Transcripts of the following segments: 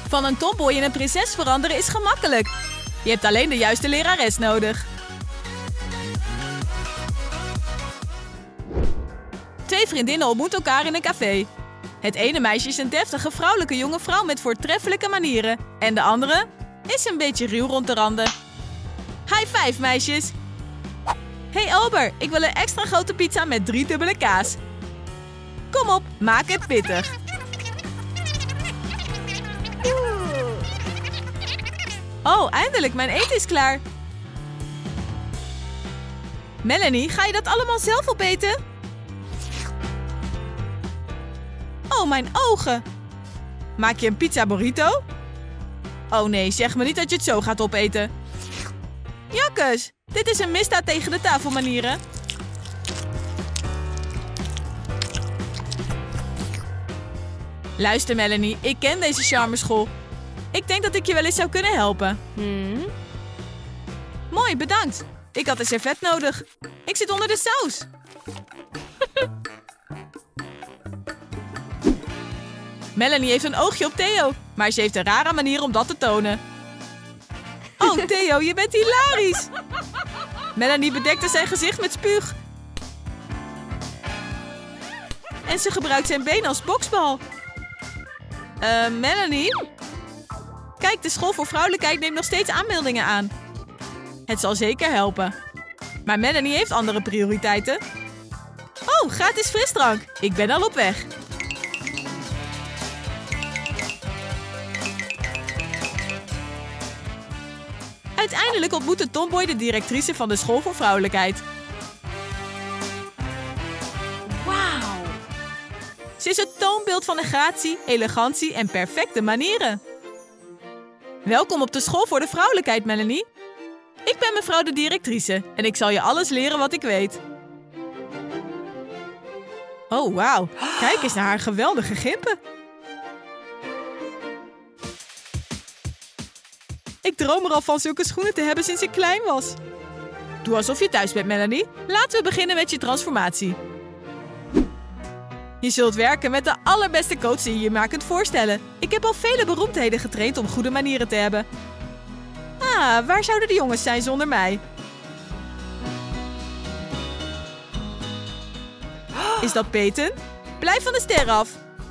Van een tomboy in een prinses veranderen is gemakkelijk. Je hebt alleen de juiste lerares nodig. 2 vriendinnen ontmoeten elkaar in een café. Het ene meisje is een deftige vrouwelijke jonge vrouw met voortreffelijke manieren. En de andere is een beetje ruw rond de randen. High five, meisjes! Hey Alber, ik wil een extra grote pizza met 3 dubbele kaas. Kom op, maak het pittig. Oh, eindelijk, mijn eten is klaar. Melanie, ga je dat allemaal zelf opeten? Oh, mijn ogen. Maak je een pizza burrito? Oh nee, zeg me niet dat je het zo gaat opeten. Jakkes, dit is een misdaad tegen de tafelmanieren. Luister Melanie, ik ken deze charmerschool. Ik denk dat ik je wel eens zou kunnen helpen. Mooi, bedankt. Ik had een servet nodig. Ik zit onder de saus. Melanie heeft een oogje op Theo, maar ze heeft een rare manier om dat te tonen. Oh, Theo, je bent hilarisch. Melanie bedekte zijn gezicht met spuug. En ze gebruikt zijn been als boksbal. Melanie? Kijk, de school voor vrouwelijkheid neemt nog steeds aanmeldingen aan. Het zal zeker helpen. Maar Melanie heeft andere prioriteiten. Oh, gratis frisdrank. Ik ben al op weg. Uiteindelijk ontmoette Tomboy de directrice van de school voor vrouwelijkheid. Wauw! Ze is het toonbeeld van de gratie, elegantie en perfecte manieren. Welkom op de school voor de vrouwelijkheid, Melanie. Ik ben mevrouw de directrice en ik zal je alles leren wat ik weet. Oh, wauw. Kijk eens naar haar geweldige gimpen. Ik droom er al van zulke schoenen te hebben sinds ik klein was. Doe alsof je thuis bent, Melanie. Laten we beginnen met je transformatie. Je zult werken met de allerbeste coach die je je maar kunt voorstellen. Ik heb al vele beroemdheden getraind om goede manieren te hebben. Ah, waar zouden de jongens zijn zonder mij? Is dat Peyton? Blijf van de ster af.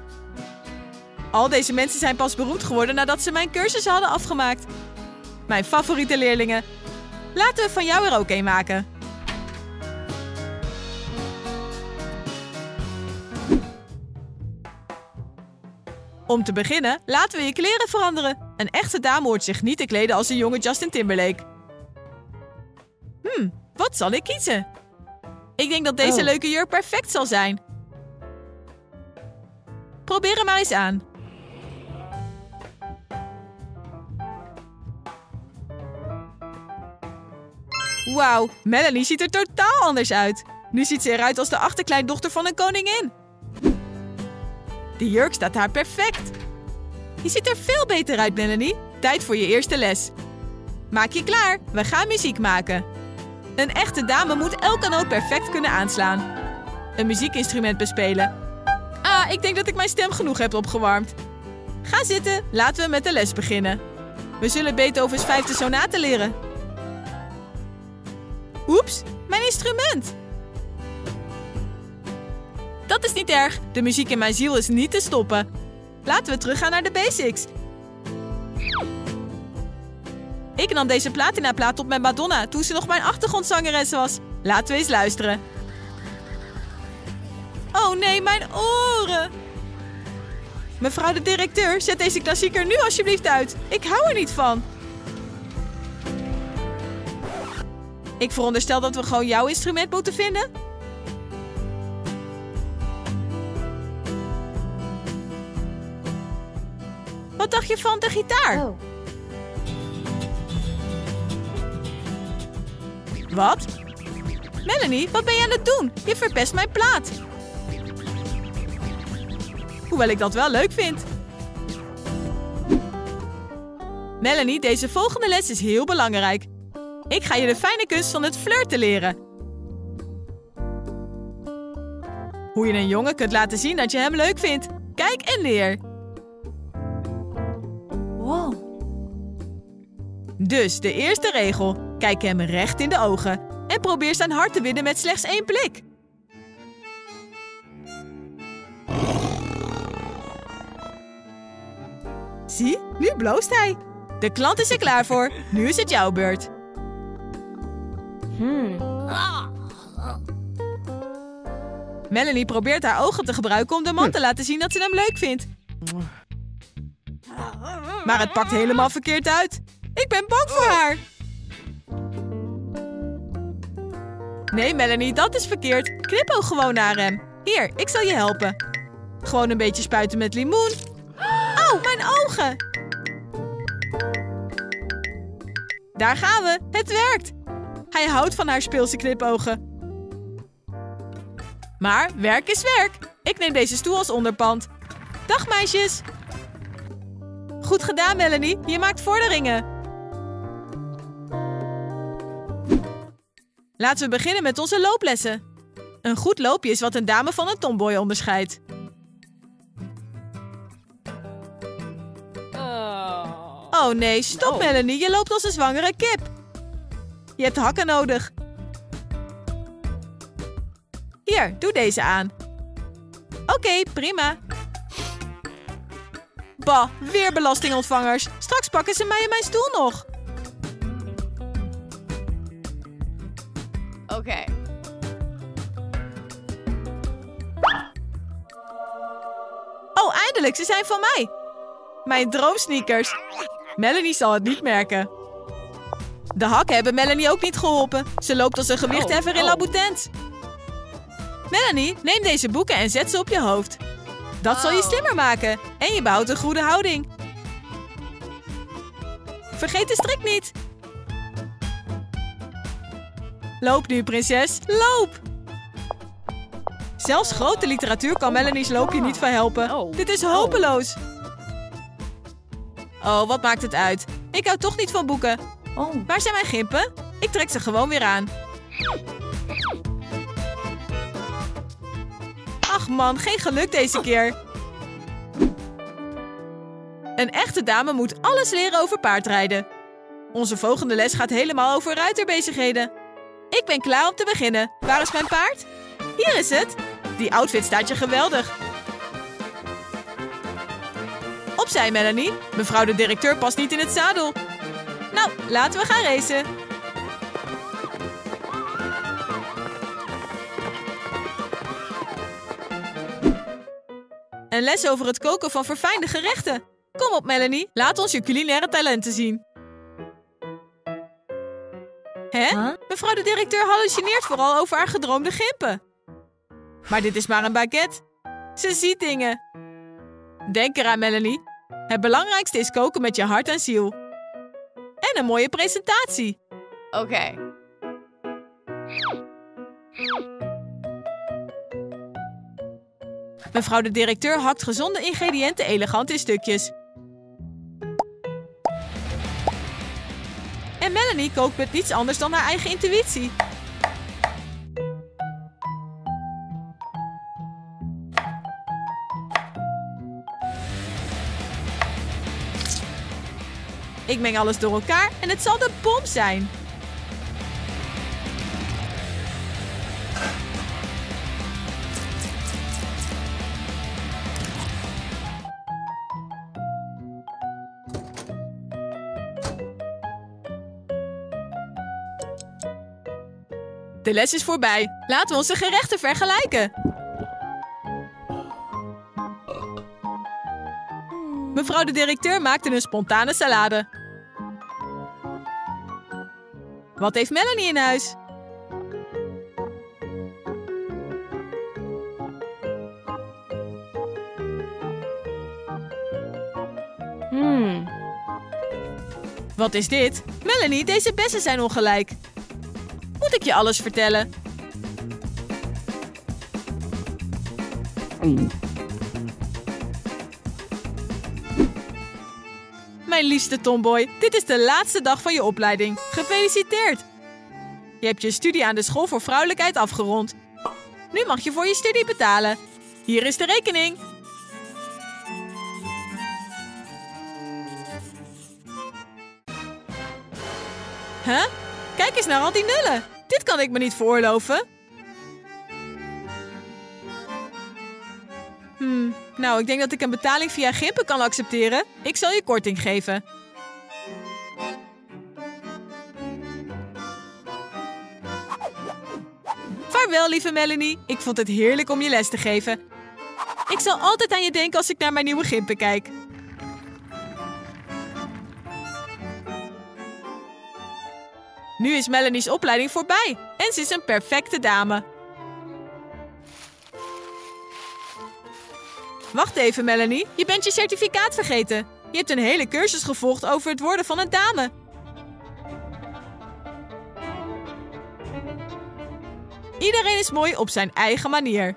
Al deze mensen zijn pas beroemd geworden nadat ze mijn cursus hadden afgemaakt. Mijn favoriete leerlingen. Laten we van jou er ook een maken. Om te beginnen, laten we je kleren veranderen. Een echte dame hoort zich niet te kleden als een jonge Justin Timberlake. Wat zal ik kiezen? Ik denk dat deze leuke jurk perfect zal zijn. Probeer hem maar eens aan. Wauw, Melanie ziet er totaal anders uit. Nu ziet ze eruit als de achterkleindochter van een koningin. De jurk staat haar perfect. Je ziet er veel beter uit, Melanie. Tijd voor je eerste les. Maak je klaar, we gaan muziek maken. Een echte dame moet elke noot perfect kunnen aanslaan. Een muziekinstrument bespelen. Ah, ik denk dat ik mijn stem genoeg heb opgewarmd. Ga zitten, laten we met de les beginnen. We zullen Beethovens 5e sonate leren. Oeps, mijn instrument. Dat is niet erg. De muziek in mijn ziel is niet te stoppen. Laten we teruggaan naar de basics. Ik nam deze platinaplaat op met Madonna toen ze nog mijn achtergrondzangeres was. Laten we eens luisteren. Oh nee, mijn oren. Mevrouw de directeur, zet deze klassieker nu alsjeblieft uit. Ik hou er niet van. Ik veronderstel dat we gewoon jouw instrument moeten vinden. Wat dacht je van de gitaar? Oh. Wat? Melanie, wat ben je aan het doen? Je verpest mijn plaat. Hoewel ik dat wel leuk vind. Melanie, deze volgende les is heel belangrijk. Ik ga je de fijne kunst van het flirten leren. Hoe je een jongen kunt laten zien dat je hem leuk vindt. Kijk en leer. Dus de eerste regel. Kijk hem recht in de ogen. En probeer zijn hart te winnen met slechts 1 blik. Zie, nu bloost hij. De klant is er klaar voor. Nu is het jouw beurt. Melanie probeert haar ogen te gebruiken om de man te laten zien dat ze hem leuk vindt. Maar het pakt helemaal verkeerd uit. Ik ben bang voor haar. Nee, Melanie, dat is verkeerd. Knipoog gewoon naar hem. Hier, ik zal je helpen. Gewoon een beetje spuiten met limoen. Auw, mijn ogen! Daar gaan we. Het werkt. Hij houdt van haar speelse knipogen. Maar werk is werk. Ik neem deze stoel als onderpand. Dag, meisjes. Goed gedaan, Melanie. Je maakt vorderingen. Laten we beginnen met onze looplessen. Een goed loopje is wat een dame van een tomboy onderscheidt. Oh nee, stop Melanie. Je loopt als een zwangere kip. Je hebt hakken nodig. Hier, doe deze aan. Oké, prima. Bah, weer belastingontvangers. Straks pakken ze mij en mijn stoel nog. Oké. Oh, eindelijk, ze zijn van mij. Mijn droomsneakers. Melanie zal het niet merken. De hakken hebben Melanie ook niet geholpen. Ze loopt als een gewichtheffer in Louboutin. Melanie, neem deze boeken en zet ze op je hoofd. Dat zal je slimmer maken. En je behoudt een goede houding. Vergeet de strik niet. Loop nu, prinses. Loop! Zelfs grote literatuur kan Melanie's loopje niet verhelpen. Dit is hopeloos. Oh, wat maakt het uit? Ik hou toch niet van boeken. Waar zijn mijn gimpen? Ik trek ze gewoon weer aan. Ach man, geen geluk deze keer. Een echte dame moet alles leren over paardrijden. Onze volgende les gaat helemaal over ruiterbezigheden. Ik ben klaar om te beginnen. Waar is mijn paard? Hier is het. Die outfit staat je geweldig. Opzij, Melanie. Mevrouw de directeur past niet in het zadel. Nou, laten we gaan racen. Een les over het koken van verfijnde gerechten. Kom op, Melanie. Laat ons je culinaire talenten zien. Hè? Mevrouw de directeur hallucineert vooral over haar gedroomde gimpen. Maar dit is maar een baguette. Ze ziet dingen. Denk eraan, Melanie. Het belangrijkste is koken met je hart en ziel. En een mooie presentatie. Oké. Mevrouw de directeur hakt gezonde ingrediënten elegant in stukjes. En Melanie kookt met niets anders dan haar eigen intuïtie. Ik meng alles door elkaar en het zal de bom zijn. De les is voorbij. Laten we onze gerechten vergelijken. Mevrouw de directeur maakte een spontane salade. Wat heeft Melanie in huis? Wat is dit? Melanie, deze bessen zijn ongelijk. Moet ik je alles vertellen? Mijn liefste tomboy, dit is de laatste dag van je opleiding. Gefeliciteerd! Je hebt je studie aan de school voor vrouwelijkheid afgerond. Nu mag je voor je studie betalen. Hier is de rekening. Huh? Kijk eens naar al die nullen. Dit kan ik me niet veroorloven. Nou, ik denk dat ik een betaling via Gimpen kan accepteren. Ik zal je korting geven. Vaarwel, lieve Melanie. Ik vond het heerlijk om je les te geven. Ik zal altijd aan je denken als ik naar mijn nieuwe Gimpen kijk. Nu is Melanie's opleiding voorbij en ze is een perfecte dame. Wacht even, Melanie. Je bent je certificaat vergeten. Je hebt een hele cursus gevolgd over het worden van een dame. Iedereen is mooi op zijn eigen manier.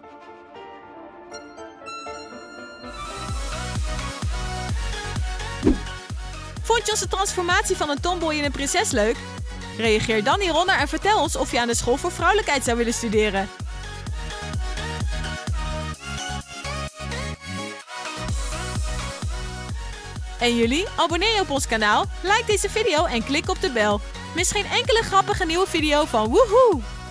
Vond je onze transformatie van een tomboy in een prinses leuk? Reageer dan hieronder en vertel ons of je aan de School voor Vrouwelijkheid zou willen studeren. En jullie? Abonneer je op ons kanaal, like deze video en klik op de bel. Mis geen enkele grappige nieuwe video van Woehoe!